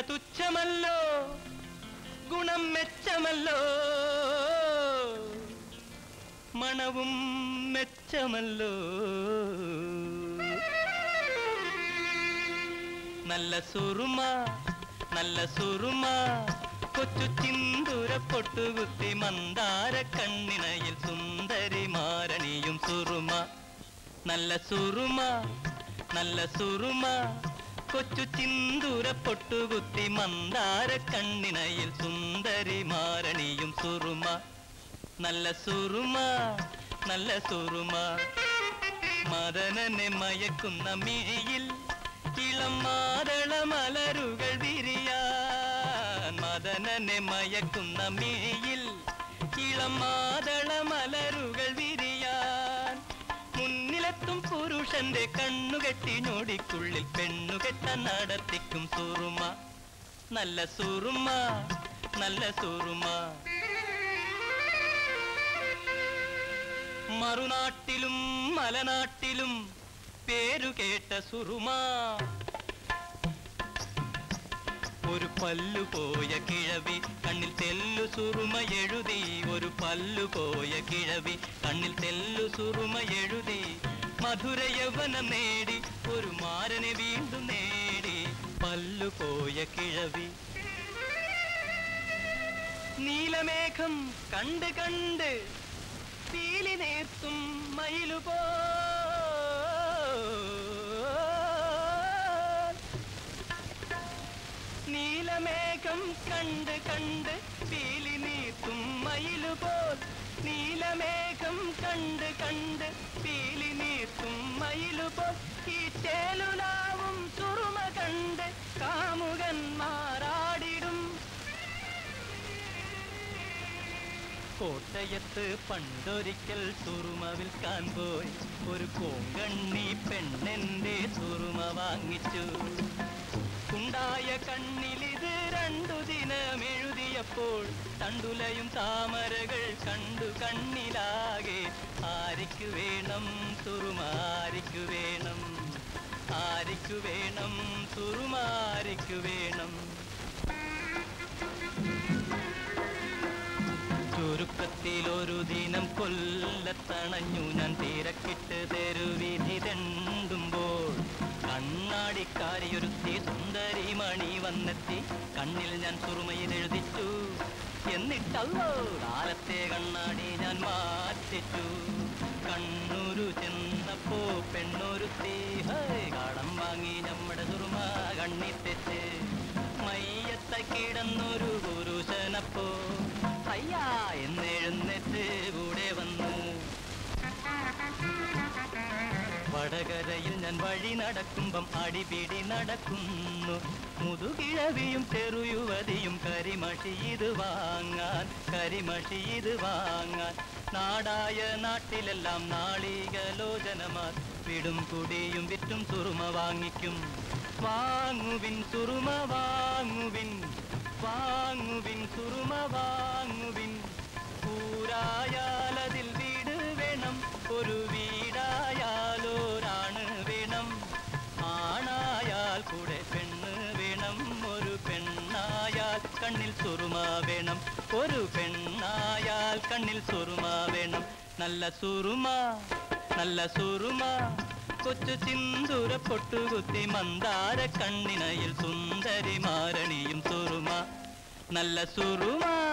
തുച്ഛമല്ലോ ഗുണം മെച്ചമല്ലോ മണവും മെച്ചമല്ലോ നല്ല സുറുമ കൊച്ചു ചിന്തൂര പൊട്ടുകുത്തി മന്ദാര കണ്ണിണയിൽ സുന്ദരി മാരണിയും സുറുമ നല്ല സുറുമ കൊച്ചു ചിന്തൂര പൊട്ടുകുത്തി മന്ദാര കണ്ണിണയിൽ സുന്ദരി മാരണിയും സുറുമ നല്ല സുറുമ മദനനെ മയക്കുന്ന മിഴിയിൽ ഇളം മാതള മലരുകൾ വിരിയാൻ മദനനെ മയക്കുന്ന മിഴിയിൽ ഇളം മാതള മലരുകൾ വിരിയാൻ മുന്നിലെത്തും പുരുഷന്റെ കണ്ണുകെട്ടി ഞൊടിക്കുള്ളിൽ പെണ്ണുകെട്ട നടത്തിക്കും സുറുമ നല്ല സുറുമ മറുനാട്ടിലും മലനാട്ടിലും പേരുകേട്ട സുറുമ ഒരു പല്ലുപോയ കിഴവി കണ്ണിൽ തെല്ലു സുറുമ എഴുതി ഒരു പല്ലുപോയ കിഴവി കണ്ണിൽ തെല്ലു സുറുമ എഴുതി മധുര യൗവനം നേടി ഒരു മാരനെ വീണ്ടും നേടി പല്ലുപോയ കിഴവി നീലമേഘം കണ്ട് കണ്ട് പീലി നേർത്തും മയിലുപോ നീലമേഘം കണ്ട് കണ്ട് പീലി നീർത്തും മയിലുപോൽ നീലമേഘം കണ്ട് കണ്ട് പീലി നീർത്തും മയിലുപോൽ ഈ ചേലുലാവും സുറുമ കണ്ട് കാമുകന്മാരാടിടും കോട്ടയത്ത് പണ്ടൊരിക്കൽ സുറുമ വിൽക്കാൻ പോയി ഒരു കോങ്കണ്ണി പെണ്ണെന്റെ സുറുമ വാങ്ങിച്ചു ഉണ്ടായ കണ്ണിലിത് 2 ദിനം എഴുതിയപ്പോൾ തണ്ടുലയും താമരകൾ കണ്ടു കണ്ണിലാകെ ആരിക്കു വേണം സുറുമ ആരിക്കു വേണം സുറുമ ആരിക്കു വേണം ചുരുക്കത്തിലൊരു ദിനം കൊല്ലത്തണഞ്ഞു ഞാൻ തിരക്കിട്ട് തെരുവിധി തെണ്ടുമ്പോൾ കണ്ണാടിക്കാരിയൊരുത്തി സുന്ദരി മണി വന്നെത്തി കണ്ണിൽ ഞാൻ സുറുമയിലെഴുതിച്ചു എന്നിട്ടല്ലോ കാലത്തെ കണ്ണാടി ഞാൻ മാറ്റിച്ചു കണ്ണൂരു ചെന്നപ്പോ പെണ്ണൊരുത്തി കടം വാങ്ങി നമ്മുടെ സുറുമ കണ്ണി തെച്ച് മയ്യത്ത കിടന്നൊരു പുരുഷനപ്പോ അയ്യാ എന്നെഴുന്നേറ്റ് കൂടെ വന്നു വടകരയിൽ ഞാൻ വഴി നടക്കുമ്പം അടിപിടി നടക്കുന്നു മുതുകിഴവിയും ചെറുയുവതിയും കരിമഷി ഇത് വാങ്ങാൻ നാടായ നാട്ടിലെല്ലാം നാളികലോചനമാർ വിടും കുടിയും വിറ്റും സുറുമ വാങ്ങിക്കും വാങ്ങുവിൻ സുറുമ വാങ്ങുവിൻ സുറുമ വാങ്ങുവിൻ ൂരായാലതിൽ വീട് വേണം ഒരു വീടായാലോരാണ് വേണം ആണായാൽ കൂടെ പെണ്ണ് വേണം ഒരു പെണ്ണായാൽ കണ്ണിൽ സുറുമ വേണം ഒരു പെണ്ണായാൽ കണ്ണിൽ സുറുമ വേണം നല്ല സുറുമ കൊച്ചു ചിന്തൂര പൊട്ടുകുത്തി മന്ദാര കണ്ണിനയിൽ സുന്ദരി മാരണിയും സുറുമ നല്ല സുറുമ